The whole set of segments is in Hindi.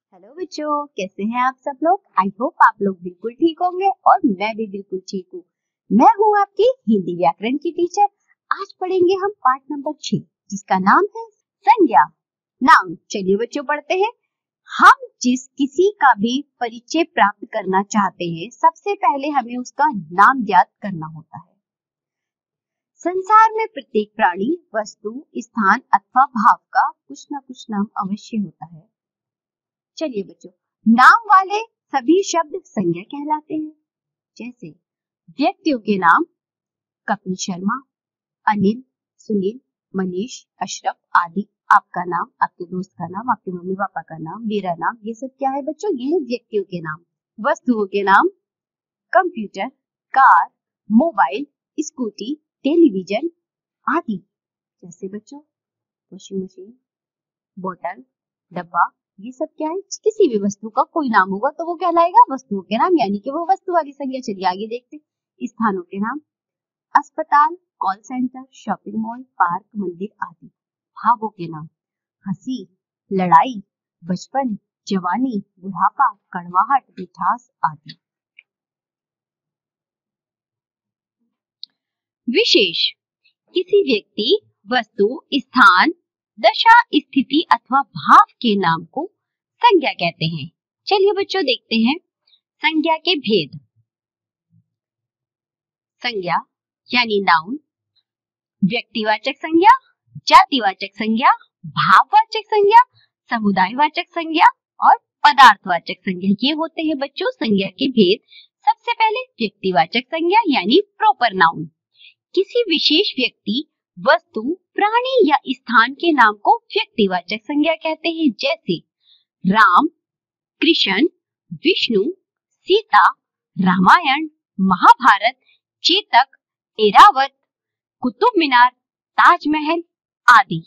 हेलो बच्चों, कैसे हैं आप सब लोग। आई होप आप लोग बिल्कुल ठीक होंगे और मैं भी बिल्कुल ठीक हूँ। मैं हूँ आपकी हिंदी व्याकरण की टीचर। आज पढ़ेंगे हम पाठ नंबर 6 जिसका नाम है संज्ञा। नाउन। चलिए बच्चों पढ़ते हैं। हम जिस किसी का भी परिचय प्राप्त करना चाहते हैं सबसे पहले हमें उसका नाम ज्ञात करना होता है। संसार में प्रत्येक प्राणी, वस्तु, स्थान अथवा भाव का कुछ न कुछ नाम अवश्य होता है। चलिए बच्चों, नाम वाले सभी शब्द संज्ञा कहलाते हैं। जैसे व्यक्तियों के नाम कपिल शर्मा, अनिल, सुनील, मनीष, अशरफ आदि। आपका नाम, आपके दोस्त का नाम, आपके मम्मी पापा का नाम, मेरा नाम, ये सब क्या है बच्चों? ये है व्यक्तियों के नाम। वस्तुओं के नाम computer, car, mobile, scooty, television आदि। जैसे बच्चों वॉशिंग मशीन, बोतल, डब्बा, ये सब क्या है? किसी भी वस्तु का कोई नाम होगा तो वो कहलाएगा वस्तुओं के नाम, यानी कि वो वस्तु वाली संज्ञा। चलिए आगे देखते हैं। स्थानों के नाम अस्पताल, call centre, shopping mall, park, मंदिर आदि। भावों के नाम हंसी, लड़ाई, बचपन, जवानी, बुढ़ापा, कड़वाहट, मिठास आदि। विशेष किसी व्यक्ति, वस्तु, स्थान, दशा, स्थिति अथवा भाव के नाम को संज्ञा कहते हैं। चलिए बच्चों देखते हैं संज्ञा के भेद। संज्ञा यानी नाउन, व्यक्तिवाचक संज्ञा, जातिवाचक संज्ञा, भाववाचक संज्ञा, समुदायवाचक संज्ञा और पदार्थवाचक संज्ञा। ये होते हैं बच्चों संज्ञा के भेद। सबसे पहले व्यक्तिवाचक संज्ञा यानी प्रॉपर नाउन। किसी विशेष व्यक्ति, वस्तु, प्राणी या स्थान के नाम को व्यक्तिवाचक संज्ञा कहते हैं। जैसे राम, कृष्ण, विष्णु, सीता, रामायण, महाभारत, चेतक, एरावत, कुतुब मीनार, ताजमहल आदि।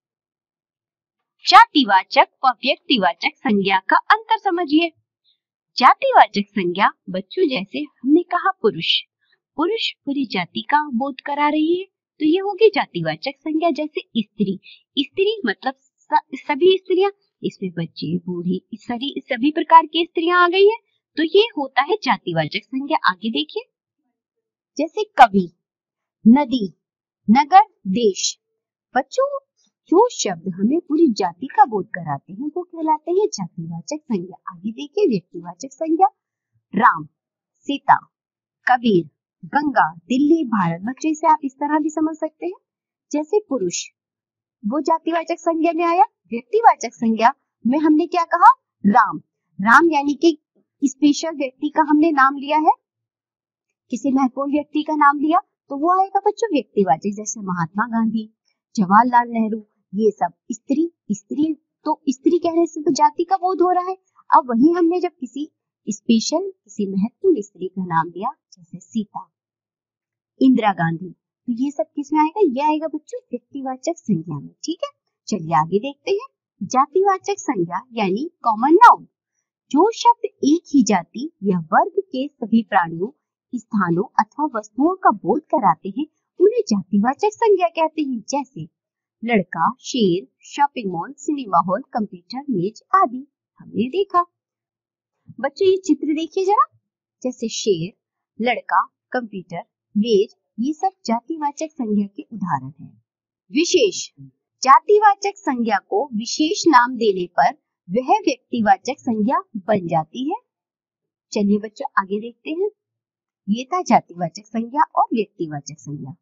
जातिवाचक और व्यक्तिवाचक संज्ञा का अंतर समझिए। जातिवाचक संज्ञा बच्चों जैसे हमने कहा पुरुष, पुरुष पूरी जाति का बोध करा रही है तो ये होगी जातिवाचक संज्ञा। जैसे स्त्री, स्त्री मतलब सभी स्त्रियां, इसमें बच्चे, बूढ़ी, सभी प्रकार की स्त्रियां आ गई है तो ये होता है जातिवाचक संज्ञा। आगे देखिए। जैसे कवि, नदी, नगर, देश। बच्चों जो शब्द हमें पूरी जाति का बोध कराते हैं वो कहलाते हैं जातिवाचक संज्ञा। आगे देखिए व्यक्तिवाचक संज्ञा। राम, सीता, कबीर, गंगा, दिल्ली, भारत। बच्चों इसे आप इस तरह भी समझ सकते हैं। जैसे पुरुष, वो जातिवाचक संज्ञा में आया। व्यक्तिवाचक संज्ञा में हमने क्या कहा? राम, राम यानी कि स्पेशल व्यक्ति का हमने नाम लिया है, किसी महत्वपूर्ण व्यक्ति का नाम लिया तो वो आएगा बच्चों व्यक्तिवाचक। जैसे महात्मा गांधी, जवाहरलाल नेहरू, ये सब। स्त्री, स्त्री तो स्त्री कहने से तो जाति का बोध हो रहा है। अब वही हमने जब किसी स्पेशल, किसी महत्वपूर्ण स्त्री का नाम लिया जैसे सीता, इंदिरा गांधी, तो ये सब किसमें आएगा? ये आएगा बच्चों व्यक्तिवाचक संज्ञा में। ठीक है, चलिए आगे देखते हैं। जातिवाचक संज्ञा यानी कॉमन नाउन। जो शब्द एक ही जाति या वर्ग के सभी प्राणियों, स्थानों अथवा वस्तुओं का बोध कराते हैं उन्हें जातिवाचक संज्ञा कहते हैं। जैसे लड़का, शेर, shopping mall, cinema hall, computer, मेज आदि हमने देखा। बच्चों ये चित्र देखिए जरा। जैसे शेर, लड़का, कंप्यूटर, मेज, ये सब जातिवाचक संज्ञा के उदाहरण हैं। विशेष जातिवाचक संज्ञा को विशेष नाम देने पर वह व्यक्तिवाचक संज्ञा बन जाती है। चलिए बच्चों आगे देखते हैं। ये था जातिवाचक संज्ञा और व्यक्तिवाचक संज्ञा।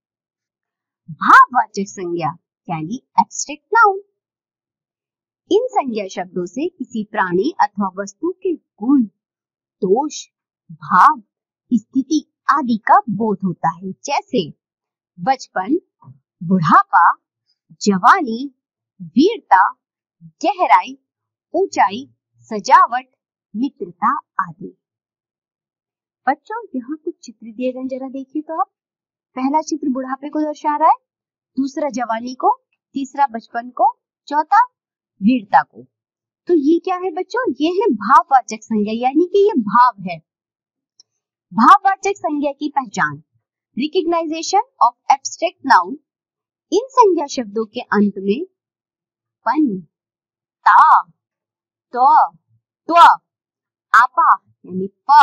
भाववाचक संज्ञा यानी एब्स्ट्रैक्ट नाउन। इन संज्ञा शब्दों से किसी प्राणी अथवा वस्तु के गुण, दोष, भाव, स्थिति आदि का बोध होता है। जैसे बचपन, बुढ़ापा, जवानी, वीरता, गहराई, ऊंचाई, सजावट, मित्रता आदि। बच्चों यहाँ कुछ चित्र दिए गए, जरा देखिए तो आप। पहला चित्र बुढ़ापे को दर्शा रहा है, दूसरा जवानी को, तीसरा बचपन को, चौथा वीरता को। तो ये क्या है बच्चों? ये है भाववाचक संज्ञा, यानी कि ये भाव है। भाववाचक संज्ञा की पहचान। Recognization of abstract noun. इन संज्ञा शब्दों के अंत में पन, ता, तो, त्व, आपा यानी प,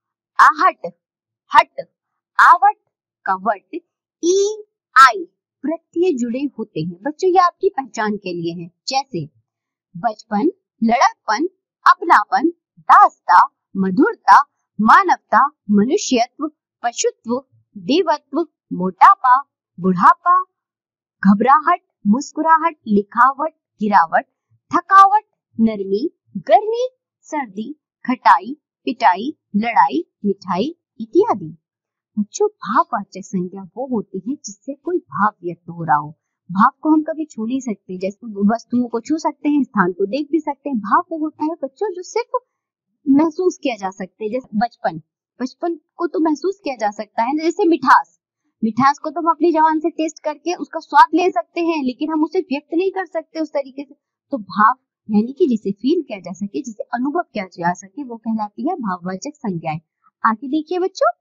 आहट, हट, आवट, कवट, ई, आई प्रत्यय जुड़े होते हैं। बच्चों ये आपकी पहचान के लिए है। जैसे बचपन, लड़कपन, अपनापन, दास्ता, मधुरता, मानवता, मनुष्यत्व, पशुत्व, देवत्व, मोटापा, बुढ़ापा, घबराहट, मुस्कुराहट, लिखावट, गिरावट, थकावट, नरमी, गर्मी, सर्दी, खटाई, पिटाई, लड़ाई, मिठाई इत्यादि। बच्चों भाववाचक संज्ञा वो होती है जिससे कोई भाव व्यक्त हो रहा हो। भाव को हम कभी छू नहीं सकते, जैसे वस्तुओं को छू सकते हैं, स्थान को देख भी सकते हैं। भाव वो होता है बच्चों जो सिर्फ महसूस किया जा सकता है। जैसे बचपन को तो महसूस किया जा सकता है, जैसे मिठास को तो हम अपनी जबान से टेस्ट करके उसका स्वाद ले सकते हैं, लेकिन हम उसे व्यक्त नहीं कर सकते उस तरीके से। तो भाव यानी कि जिसे फील किया जा सके, जिसे अनुभव किया जा सके, वो कहलाती है भाववाचक संज्ञाएं। आगे देखिए बच्चों,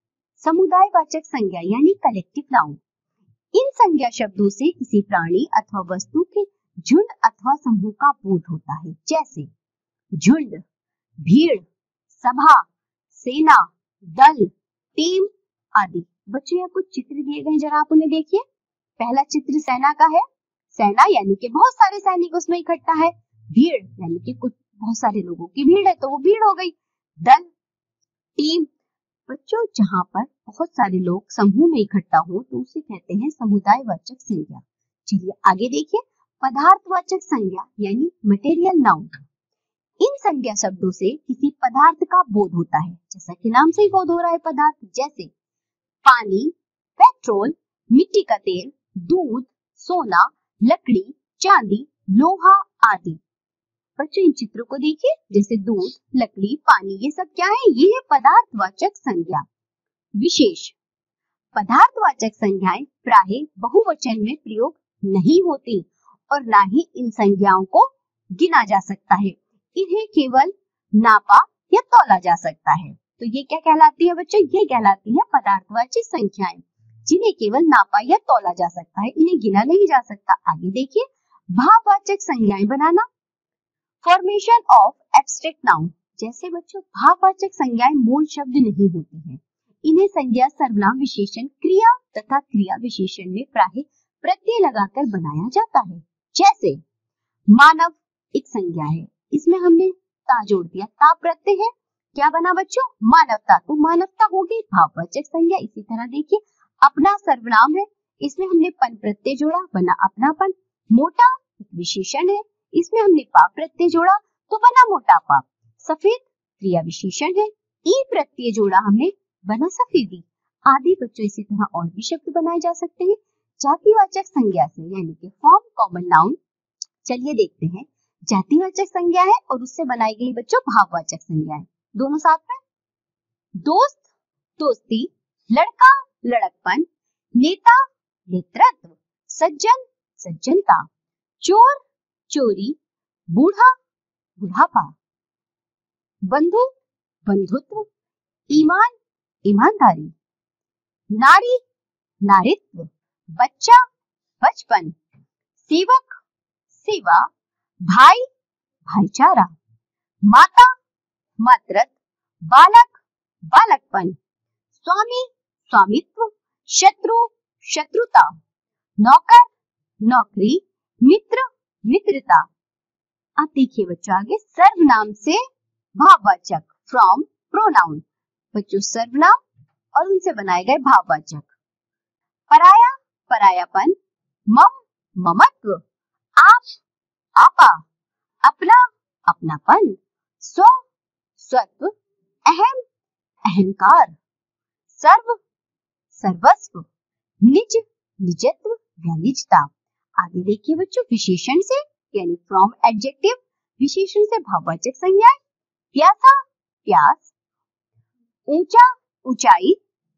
समुदायवाचक संज्ञा यानी कलेक्टिव नाउन। इन संज्ञा शब्दों से किसी प्राणी अथवा वस्तु के झुंड अथवा समूह का बोध होता है। जैसे झुंड, भीड़, सभा, सेना, दल, टीम आदि। बच्चों यहाँ कुछ चित्र दिए गए, जरा आप उन्हें देखिए। पहला चित्र सेना का है। सेना यानी कि बहुत सारे सैनिक उसमें इकट्ठा है। भीड़ यानी कि कुछ बहुत सारे लोगों की भीड़ है, तो वो भीड़ हो गई। दल, टीम। बच्चों जहाँ पर बहुत सारे लोग समूह में इकट्ठा हो तो उसे कहते हैं समुदायवाचक संज्ञा। चलिए आगे देखिए, पदार्थवाचक संज्ञा यानी मटेरियल नाउन। इन संज्ञा शब्दों से किसी पदार्थ का बोध होता है, जैसा कि नाम से ही बोध हो रहा है पदार्थ। जैसे पानी, पेट्रोल, मिट्टी का तेल, दूध, सोना, लकड़ी, चांदी, लोहा आदि। बच्चों इन चित्रों को देखिए, जैसे दूध, लकड़ी, पानी, ये सब क्या है? ये है पदार्थवाचक संज्ञा। विशेष पदार्थवाचक संज्ञाएं प्रायः बहुवचन में प्रयोग नहीं होती और ना ही इन संज्ञाओं को गिना जा सकता है। इन्हें केवल नापा या तौला जा सकता है। तो ये क्या कहलाती है बच्चों? ये कहलाती है पदार्थवाचक संख्याएं, जिन्हें केवल नापा या तौला जा सकता है, इन्हें गिना नहीं जा सकता। आगे देखिए, भाववाचक संज्ञाएं बनाना। Formation of abstract noun. जैसे बच्चों भाववाचक संज्ञाएं मूल शब्द नहीं होती हैं, इन्हें संज्ञा, सर्वनाम, विशेषण, क्रिया तथा क्रिया विशेषण में प्रायः प्रत्यय लगाकर बनाया जाता है। जैसे मानव एक संज्ञा है, इसमें हमने ता जोड़ दिया, ता प्रत्यय है, क्या बना बच्चों? मानवता। तो मानवता होगी भाववाचक संज्ञा। इसी तरह देखिए, अपना सर्वनाम है, इसमें हमने पन प्रत्यय जोड़ा, बना अपनापन। मोटा एक विशेषण है, इसमें हमने पा प्रत्यय जोड़ा तो बना मोटापा। सफेद क्रिया विशेषण है, ई प्रत्यय जोड़ा हमने, बना सफेदी आदि। बच्चों इसी तरह और भी शब्द बनाए जा सकते हैं जातिवाचक संज्ञा से, यानी कि फॉर्म कॉमन नाउन। चलिए देखते हैं, जातिवाचक संज्ञा है और उससे बनाई गई बच्चों भाववाचक संज्ञाएं, दोनों साथ में। दोस्त दोस्ती, लड़का लड़कपन, नेता नेतृत्व, सज्जन सज्जनता, चोर चोरी, बूढ़ा बुढ़ापा, बंधु बंधुत्व, ईमान ईमानदारी, नारी नारित्व, बच्चा बचपन, सेवक सेवा, भाई भाईचारा, माता मातृत्व, बालक बालकपन, स्वामी स्वामित्व, शत्रु शत्रुता, नौकर नौकरी, मित्र मित्रता। अब देखिए बच्चों आगे, सर्वनाम से भाववाचक, फ्रॉम प्रोनाउन। बच्चों सर्वनाम और उनसे बनाए गए भाववाचक। पराया परायापन, मम ममत्व, आप आपा, अपना अपनापन, स्व स्वत्व, अहम अहंकार, सर्व सर्वस्व, निज निजत्व या निजता। आगे देखिए बच्चों, विशेषण से यानी फ्रॉम एडजेक्टिव, विशेषण से भाववाचक संज्ञाएं। प्यासा प्यास, ऊंचा ऊंचाई,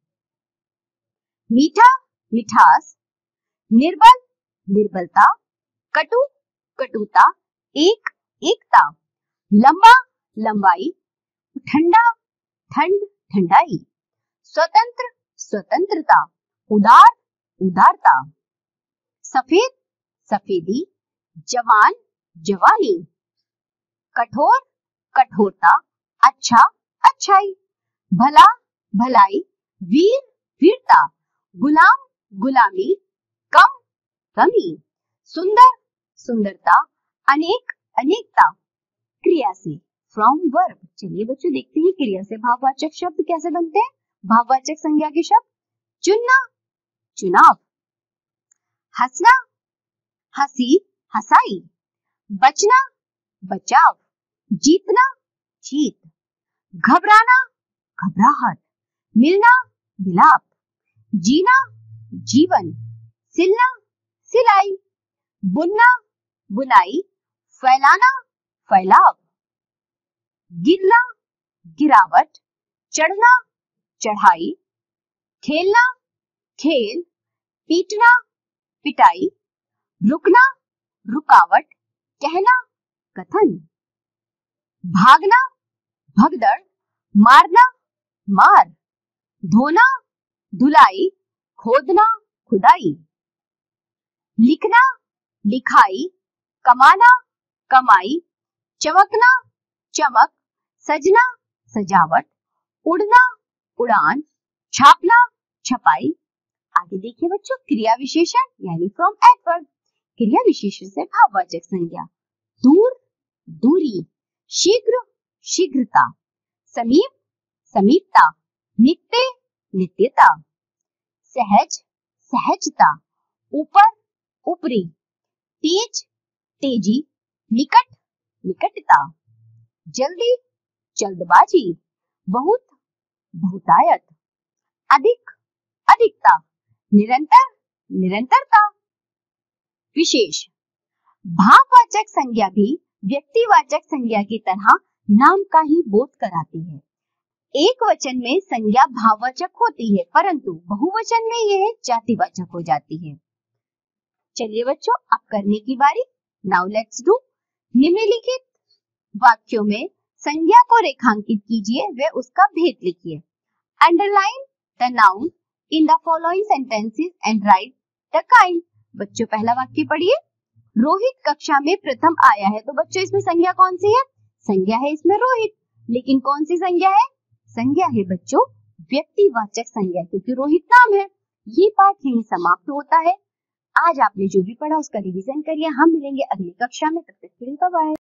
मीठा मिठास, निर्बल निर्बलता, कटु कटुता, एक एकता, लंबा लंबाई, ठंडा ठंड ठंडाई, स्वतंत्र स्वतंत्रता, उदार उदारता, सफेद सफेदी, जवान जवानी, कठोर, कठोरता, अच्छा, अच्छाई, भला, भलाई, वीर, वीरता, गुलाम, गुलामी, कम, कमी, सुंदर, सुंदरता, अनेक, अनेकता। क्रिया से, फ्रॉम वर्ब। चलिए बच्चों देखते हैं क्रिया से भाववाचक शब्द कैसे बनते हैं। भाववाचक संज्ञा के शब्द, चुनना, चुनाव, हंसना, हंसी, हंसाई, बचना, बचाव, जीतना, जीत, घबराना, घबराहट, मिलना, मिलाप, जीना, जीवन, सिलना, सिलाई, बुनना, बुनाई, फैलाना, फैलाव, गिरना, गिरावट, चढ़ना, चढ़ाई, खेलना, खेल, पीटना, पिटाई, रुकना, रुकावट, कहना, कथन, भागना, भगदड़, मारना, मार, धोना, धुलाई, खोदना, खुदाई, लिखना, लिखाई, कमाना, कमाई, चमकना, चमक, सजना, सजावट, उड़ना, उड़ान, छापना, छपाई। आगे देखिए बच्चों क्रिया विशेषण यानी फ्रॉम एडवर्ब। क्रिया विशेषण से भाववाचक संज्ञा, दूर, दूरी, शीघ्र, शीघ्रता, समीप, समीपता, नित्य, नित्यता, सहज, सहजता, ऊपर, ऊपरी, तेज, तेजी, निकट, निकटता, जल्दी, जल्दबाजी, बहुत, बहुतायत, अधिक, अधिकता, निरंतर, निरंतरता। विशेष, भाववाचक संज्ञा भी व्यक्तिवाचक संज्ञा की तरह नाम का ही बोध कराती है। एक वचन में संज्ञा भाववाचक होती है परंतु बहुवचन में यह जातिवाचक हो जाती है। चलिए बच्चों अब करने की बारी। Now let's do. निम्नलिखित वाक्यों में संज्ञा को रेखांकित कीजिए व उसका भेद लिखिए। Underline the noun in the following sentences and write the kind. बच्चों पहला वाक्य पढ़िए। रोहित कक्षा में प्रथम आया है। तो बच्चों इसमें संज्ञा कौन सी है? संज्ञा है इसमें रोहित। लेकिन कौन सी संज्ञा है? संज्ञा है बच्चों व्यक्तिवाचक संज्ञा, क्योंकि रोहित नाम है। ये पाठ यहीं समाप्त होता है। आज आपने जो भी पढ़ा उसका रिवीजन करिए। हम मिलेंगे अगली कक्षा में, तब तक के लिए बाय बाय।